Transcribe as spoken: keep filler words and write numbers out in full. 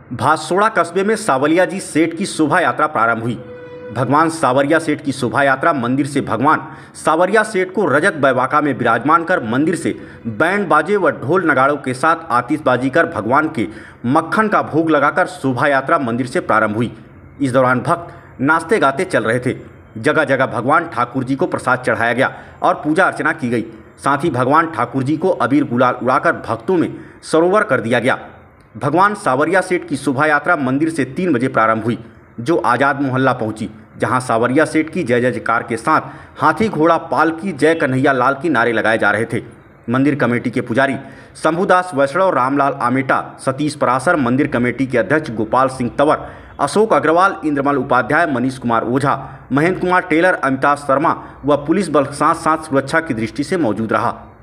भासोड़ा कस्बे में सावलिया जी सेठ की शोभा यात्रा प्रारंभ हुई। भगवान सावरिया सेठ की शोभा यात्रा मंदिर से भगवान सावरिया सेठ को रजत बैवाका में विराजमान कर मंदिर से बैंड बाजे व ढोल नगाड़ों के साथ आतिशबाजी कर भगवान के मक्खन का भोग लगाकर शोभा यात्रा मंदिर से प्रारंभ हुई। इस दौरान भक्त नाचते गाते चल रहे थे। जगह जगह भगवान ठाकुर जी को प्रसाद चढ़ाया गया और पूजा अर्चना की गई। साथ ही भगवान ठाकुर जी को अबीर गुलाल उड़ाकर भक्तों में सरोवर कर दिया गया। भगवान सावरिया सेठ की शोभा यात्रा मंदिर से तीन बजे प्रारंभ हुई, जो आज़ाद मोहल्ला पहुंची, जहां सावरिया सेठ की जय जयकार के साथ हाथी घोड़ा पालकी जय कन्हैया लाल की नारे लगाए जा रहे थे। मंदिर कमेटी के पुजारी शंभुदास वैष्णव, रामलाल आमेटा, सतीश परासर, मंदिर कमेटी के अध्यक्ष गोपाल सिंह तंवर, अशोक अग्रवाल, इंद्रमल उपाध्याय, मनीष कुमार ओझा, महेंद्र कुमार टेलर, अमिताभ शर्मा व पुलिस बल साथ साथ सुरक्षा की दृष्टि से मौजूद रहा।